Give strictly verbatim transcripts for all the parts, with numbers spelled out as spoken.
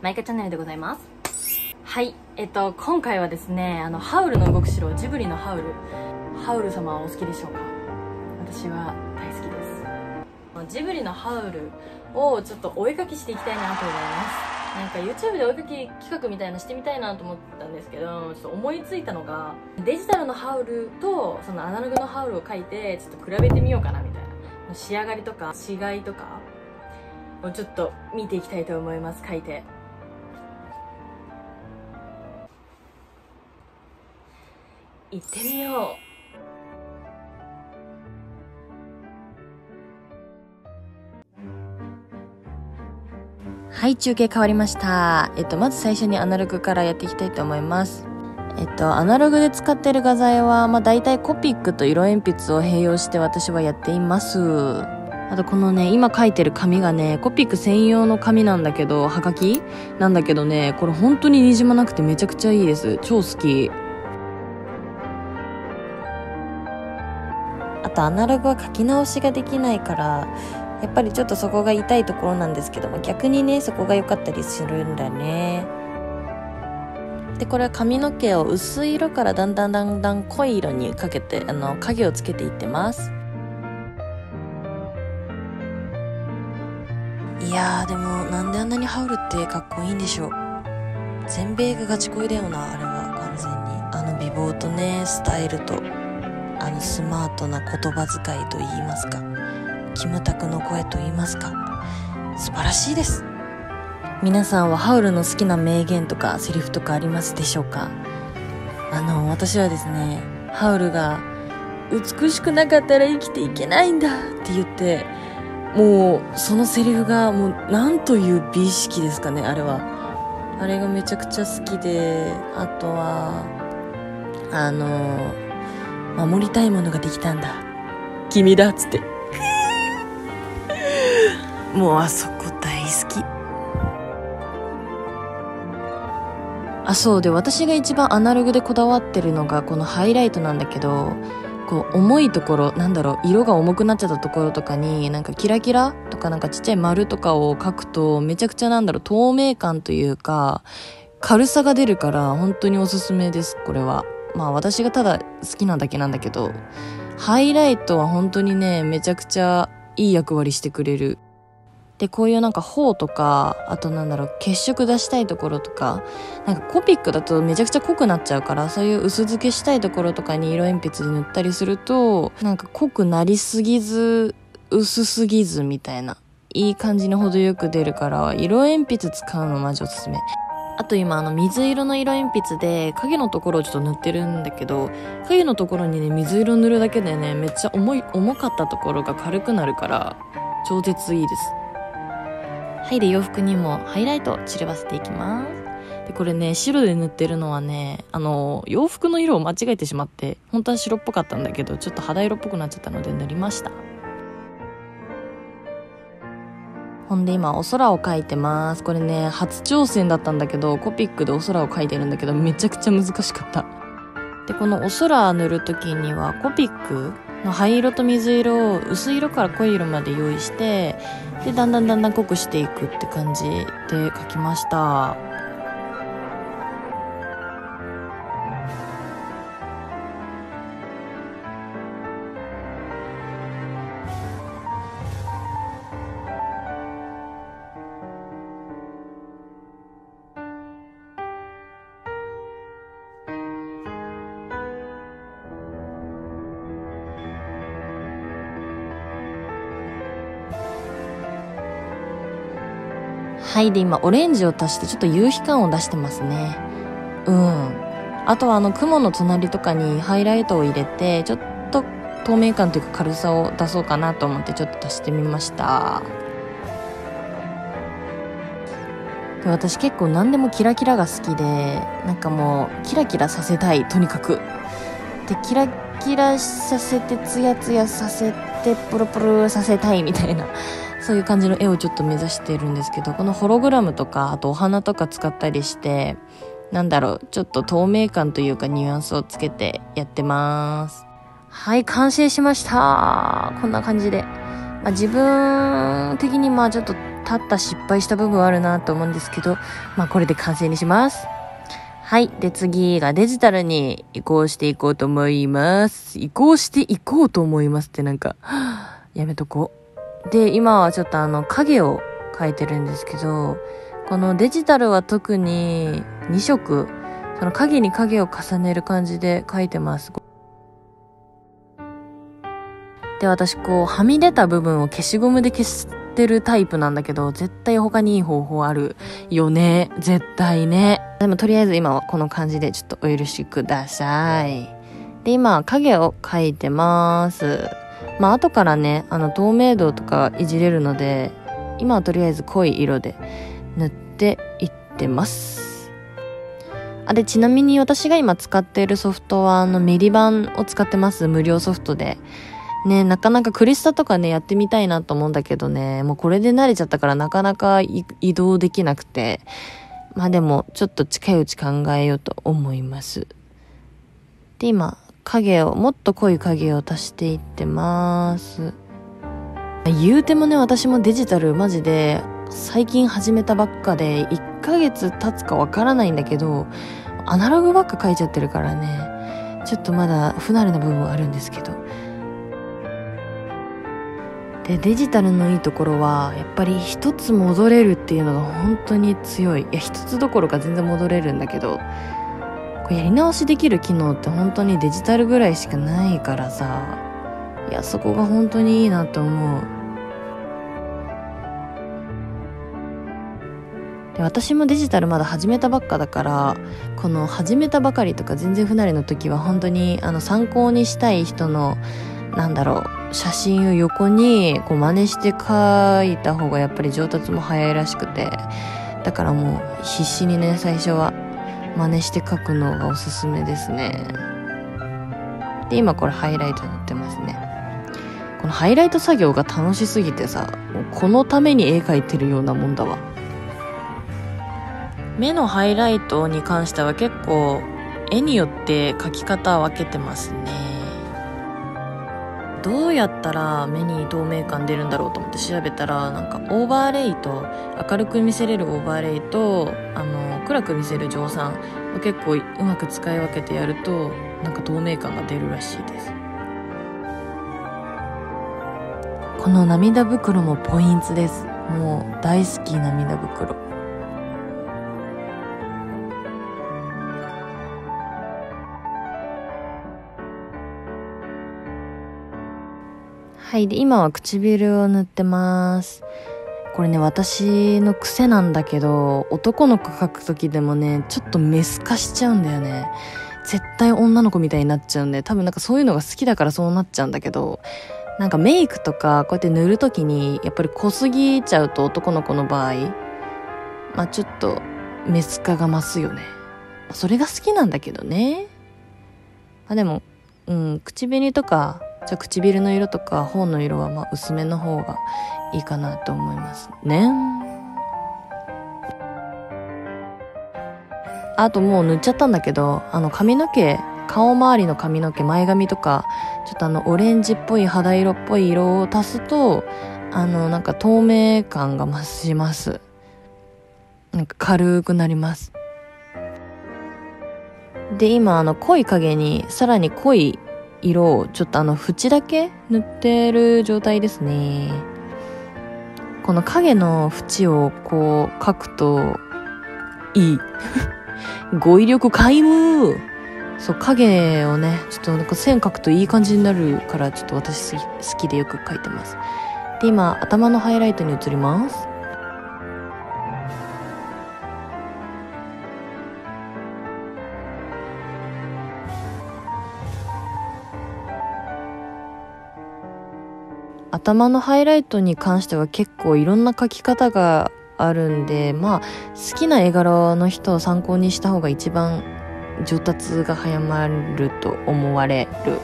マイカチャンネルでございます。はい、えっと今回はですね、あのハウルの動く城、ジブリのハウルハウル様はお好きでしょうか？私は大好きです。ジブリのハウルをちょっとお絵かきしていきたいなと思います。なんか YouTube でお絵かき企画みたいなしてみたいなと思ったんですけど、ちょっと思いついたのが、デジタルのハウルとそのアナログのハウルを描いてちょっと比べてみようかなみたいな、仕上がりとか違いとかをちょっと見ていきたいと思います。描いて行ってみよう。はい、中継変わりました。えっと、まず最初にアナログからやっていきたいと思います。えっと、アナログで使っている画材は、まあ大体コピックと色鉛筆を併用して私はやっています。あとこのね、今描いてる紙がね、コピック専用の紙なんだけど、はがきなんだけどね、これ本当ににじまなくてめちゃくちゃいいです。超好き。あとアナログは書き直しができないから、やっぱりちょっとそこが痛いところなんですけども、逆にねそこが良かったりするんだね。でこれは髪の毛を薄い色からだんだんだんだん濃い色にかけて、あの影をつけていってます。いやーでもなんであんなにハウルってかっこいいんでしょう。全米がガチ恋だよな、あれは完全に。あの美貌とねスタイルと、あのスマートな言葉遣いと言いますか、キムタクの声と言いますか、素晴らしいです。皆さんはハウルの好きな名言とかセリフとかありますでしょうか？あの私はですね、ハウルが美しくなかったら生きていけないんだって言って、もうそのセリフがもうなんという美意識ですかね。あれはあれがめちゃくちゃ好きで、あとはあの守りたいものができたんだ君だっつってもうあそこ大好き。あ、そうで、私が一番アナログでこだわってるのがこのハイライトなんだけど、こう重いところ、なんだろう、色が重くなっちゃったところとかになんかキラキラとかなんかちっちゃい丸とかを描くと、めちゃくちゃなんだろう、透明感というか軽さが出るから本当におすすめです。これはまあ私がただ好きなだけなんだけど、ハイライトは本当にねめちゃくちゃいい役割してくれる。でこういうなんか頬とか、あとなんだろう、血色出したいところとか、なんかコピックだとめちゃくちゃ濃くなっちゃうから、そういう薄付けしたいところとかに色鉛筆で塗ったりすると、なんか濃くなりすぎず薄すぎずみたいな、いい感じに程よく出るから、色鉛筆使うのマジおすすめ。あと今あの水色の色鉛筆で影のところをちょっと塗ってるんだけど、影のところにね水色塗るだけでね、めっちゃ重い重かったところが軽くなるから超絶いいです。はい、で洋服にもハイライト散らばせていきます。でこれね白で塗ってるのはね、あの洋服の色を間違えてしまって、本当は白っぽかったんだけどちょっと肌色っぽくなっちゃったので塗りました。ほんで今お空を描いてます。これね初挑戦だったんだけど、コピックでお空を描いてるんだけどめちゃくちゃ難しかった。でこのお空塗る時にはコピックの灰色と水色を薄い色から濃い色まで用意して、でだんだんだんだん濃くしていくって感じで描きました。はい、で今オレンジを足してちょっと夕日感を出してますね。うん。あとはあの雲の隣とかにハイライトを入れて、ちょっと透明感というか軽さを出そうかなと思ってちょっと足してみました。で私結構何でもキラキラが好きで、なんかもうキラキラさせたい、とにかく。でキラキラさせてツヤツヤさせてプルプルさせたいみたいな、そういう感じの絵をちょっと目指してるんですけど、このホログラムとかあとお花とか使ったりして、なんだろう、ちょっと透明感というかニュアンスをつけてやってます。はい、完成しました。こんな感じで、まあ、自分的にまあちょっと立った失敗した部分はあるなと思うんですけど、まあこれで完成にします。はい。で、次がデジタルに移行していこうと思います。移行していこうと思いますってなんか、やめとこう。で、今はちょっとあの、影を描いてるんですけど、このデジタルは特にに色、その影に影を重ねる感じで描いてます。で、私こう、はみ出た部分を消しゴムで消してるタイプなんだけど、絶対他にいい方法あるよね。絶対ね。でもとりあえず今はこの感じでちょっとお許しください。で、今、影を描いてます。まあ、後からね、あの、透明度とかいじれるので、今はとりあえず濃い色で塗っていってます。あ、で、ちなみに私が今使っているソフトは、あの、メリ版を使ってます。無料ソフトで。ね、なかなかクリスタとかね、やってみたいなと思うんだけどね、もうこれで慣れちゃったからなかなか移動できなくて、まあでも、ちょっと近いうち考えようと思います。で、今、影を、もっと濃い影を足していってます。言うてもね、私もデジタルマジで、最近始めたばっかで、いっかげつ経つかわからないんだけど、アナログばっか描いちゃってるからね、ちょっとまだ不慣れな部分はあるんですけど。で、デジタルのいいところは、やっぱり一つ戻れるっていうのが本当に強い。いや、一つどころか全然戻れるんだけど、これやり直しできる機能って本当にデジタルぐらいしかないからさ、いや、そこが本当にいいなと思う。で、私もデジタルまだ始めたばっかだから、この始めたばかりとか全然不慣れの時は本当にあの参考にしたい人の、なんだろう、写真を横にこう真似して描いた方がやっぱり上達も早いらしくて、だからもう必死にね、最初は真似して描くのがおすすめですね。で、今これハイライト塗ってますね。このハイライト作業が楽しすぎてさ、もうこのために絵描いてるようなもんだわ。目のハイライトに関しては結構絵によって描き方分けてますね。どうやったら目に透明感出るんだろうと思って調べたら、なんかオーバーレイと、明るく見せれるオーバーレイと、あの暗く見せる蒸散を結構うまく使い分けてやると、なんか透明感が出るらしいです。この涙袋もポイントです。もう大好き涙袋。はい。で、今は唇を塗ってます。これね、私の癖なんだけど、男の子描くときでもね、ちょっとメス化しちゃうんだよね。絶対女の子みたいになっちゃうんで、多分なんかそういうのが好きだからそうなっちゃうんだけど、なんかメイクとかこうやって塗るときに、やっぱり濃すぎちゃうと男の子の場合、まあちょっとメス化が増すよね。それが好きなんだけどね。まあでも、うん、口紅とか、じゃあ唇の色とか頬の色はまあ薄めの方がいいかなと思いますね。あともう塗っちゃったんだけど、あの髪の毛、顔周りの髪の毛、前髪とかちょっとあのオレンジっぽい肌色っぽい色を足すと、あのなんか透明感が増します。なんか軽くなります。で、今あの濃い影にさらに濃い色をちょっとあの縁だけ塗ってる状態ですね。この影の縁をこう描くといい語彙力皆無。そう、影をねちょっとなんか線描くといい感じになるから、ちょっと私好きでよく描いてます。で、今頭のハイライトに移ります。頭のハイライトに関しては結構いろんな描き方があるんで、まあ好きな絵柄の人を参考にした方が一番上達が早まると思われる。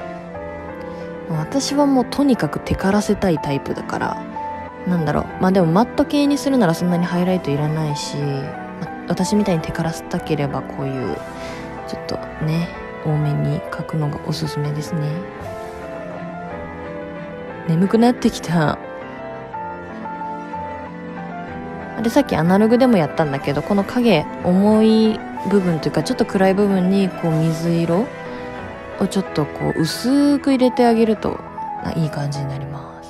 私はもうとにかくテカらせたいタイプだから、なんだろう、まあでもマット系にするならそんなにハイライトいらないし、まあ、私みたいにテカらせたければこういうちょっとね多めに描くのがおすすめですね。眠くなってきた。 でさっきアナログでもやったんだけど、この影重い部分というかちょっと暗い部分にこう水色をちょっとこう薄く入れてあげるといい感じになります。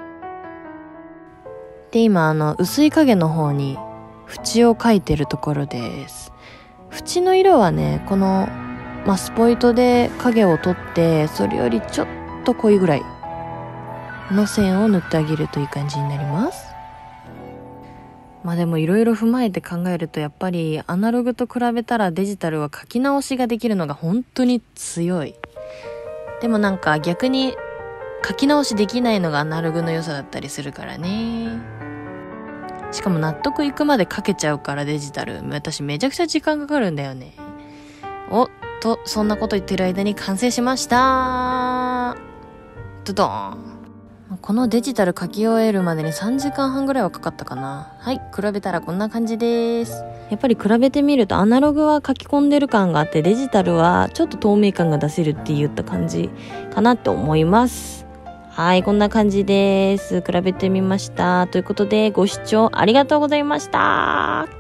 で今あの薄い影の方に縁を描いてるところです。縁の色はね、この、まあ、スポイトで影を取ってそれよりちょっと濃いぐらいの線を塗ってあげるといい感じになります。まあでもいろいろ踏まえて考えると、やっぱりアナログと比べたらデジタルは書き直しができるのが本当に強い。でもなんか逆に書き直しできないのがアナログの良さだったりするからね。しかも納得いくまで書けちゃうからデジタル、私めちゃくちゃ時間かかるんだよね。おっと、そんなこと言ってる間に完成しました。ドドーン。このデジタル書き終えるまでにさんじかんはんぐらいはかかったかな。はい、比べたらこんな感じです。やっぱり比べてみるとアナログは書き込んでる感があって、デジタルはちょっと透明感が出せるって言った感じかなって思います。はい、こんな感じです。比べてみました。ということでご視聴ありがとうございました。